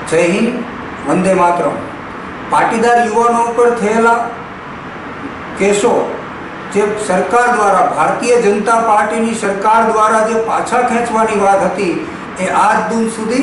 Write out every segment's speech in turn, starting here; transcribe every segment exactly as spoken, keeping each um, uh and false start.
जय हिंद, वंदे मातरम। पाटीदार युवाओं पर थयेला केसो जे सरकार द्वारा, भारतीय जनता पार्टी नी सरकार द्वारा जे पाछा खेंचवानी वात हती ए आज दिन सुधी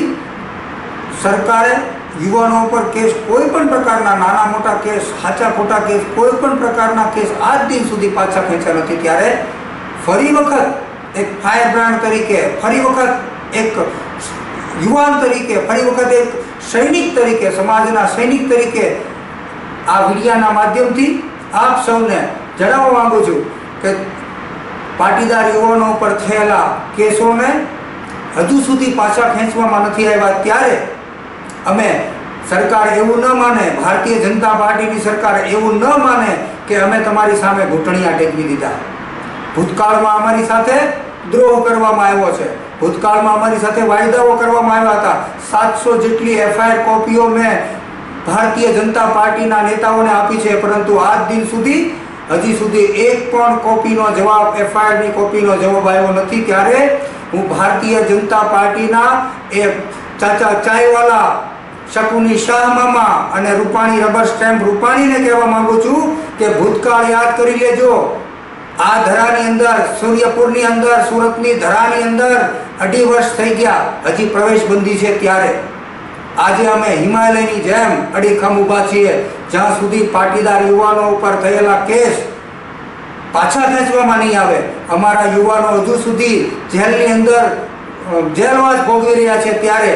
सरकारे युवाओं पर केस, कोईपण प्रकारना नाना मोटा केस, साचा खोटा केस, कोईपण प्रकारना केस आज दिन सुधी पाछा खेंच्या नथी। त्यारे फरी वखत एक फायर ब्रांड तरीके, फरी वखत एक युवान तरीके, फरी वखत एक सैनिक तरीके, समाजना सैनिक तरीके आ मीडियाना माध्यमथी आप सौने जणाववा मांगु छुं के पाटीदार युवाओं पर थयेला केसोने हजू सुधी पाछा खेंचवामां नथी आव्या। त्यारे अमे सरकार एवुं न माने, भारतीय जनता पार्टी की सरकार एवुं न माने कि अमे तमारी सामे घूंटणिया टेकवी दीधा। भूतकाळमां अमारी साथे द्रोह करवामां आव्यो छे, भूतकाळमां अमारी साथे वायदाओ करवामां आव्या हता। सात सौ जेटली एफआईआर कॉपीओ में भारतीय जनता पार्टी ना नेताओं ने आपी छे, परंतु आज दिन सुधी हजी सुधी एक पण कॉपीनो जवाब, एफआईआर नी कॉपीनो जवाब आव्यो नथी। त्यारे हूँ भारतीय जनता पार्टी ना ए चाचा चायवाला, शकुनी शाह मामा अने रूपाणी रबर स्टेम्प रूपाणी ने कहेवा मांगु छुं के भूतकाळ याद करी लेजो। आ धरानी अंदर, सूर्यपुरनी अंदर, सूरतनी धरानी अंदर अढ़ी वर्ष थई गया, हजी प्रवेश बंदी छे। त्यारे आज अमे हिमालयनी जेम अડીખમ ઊભા છીએ, જ્યાં સુધી પાટીદાર યુવાનો ઉપર થયેલા કેસ પાછા ખેંચવામાં નહીં આવે। અમારા યુવાનો હજુ સુધી જેલની અંદર જેલવાસ ભોગવી રહ્યા છે। ત્યારે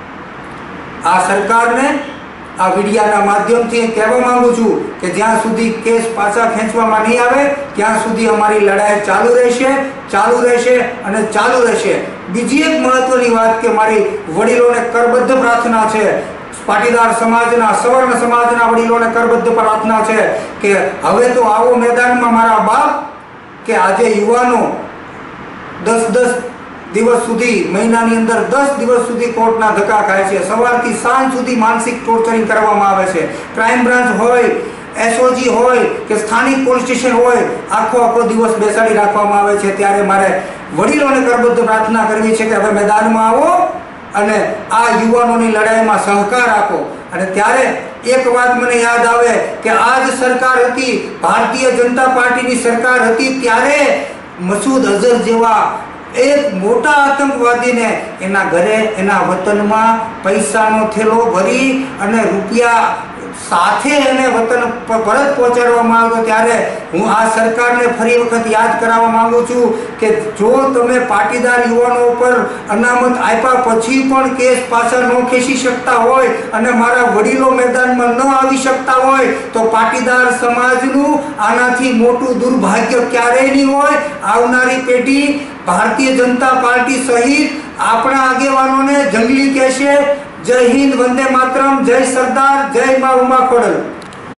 આ સરકારને આ મીડિયાના માધ્યમથી કહેવા માંગુ છું કે જ્યાં સુધી કેસ પાછા ખેંચવામાં નહીં આવે ત્યાં સુધી અમારી લડાઈ ચાલુ રહેશે, ચાલુ રહેશે અને ચાલુ રહેશે। બીજી એક મહત્વની વાત કે મારી વડીલોને કરબદ્ધ પ્રાર્થના છે, પાટીદાર સમાજના, સવર્ણ સમાજના વડીલોને કરબદ્ધ પ્રાર્થના છે કે હવે તો આવો મેદાનમાં મારા બાપ કે આજે યુવાનો દસ દસ દિવસ સુધી, મહિનાની અંદર દસ દિવસ સુધી કોર્ટના ધક્કા ખાય છે, સવારથી સાંજ સુધી માનસિક ટોર્ચરિંગ કરવામાં આવે છે। ક્રાઇમ બ્રાન્ચ હોય, એસઓજી હોય કે સ્થાનિક પોલીસ સ્ટેશન હોય, આખો આખો દિવસ બેસાડી રાખવામાં આવે છે। ત્યારે મારે વડીલોને કરબદ્ધ પ્રાર્થના કરવી છે કે હવે મેદાનમાં આવો અને આ યુવાનોની લડાઈમાં સહકાર આપો। અને ત્યારે એક વાત મને યાદ આવે કે આજ સરકાર હતી, ભારતીય જનતા પાર્ટીની સરકાર હતી, ત્યારે મસૂદ અઝહર જેવા एक मोटा आतंकवादी ने एना घरे, एना वतन में पैसा नो थेलो भरी अने रुपया साथे एने वतन परत पहोंचाडवामां આવ્યો। ત્યારે હું આ સરકારને ફરી વખત યાદ કરાવવા માંગુ છું કે જો તમે પાટીદાર યુવાનો ઉપર અનામત આપ્યા પછી પણ કેસ પાછા ન ખેંચી શકતા હોય અને મારા વડીલો મેદાનમાં ન આવી શકતા હોય તો પાટીદાર સમાજનું આનાથી મોટું દુર્ભાગ્ય ક્યારેય નહીં હોય। આવનારી પેઢી भारतीय जनता पार्टी सहित अपना आगेवानों ने जंगली कहेशे। जय हिंद, वंदे मातरम, जय सरदार, जय मां उमा खोडल।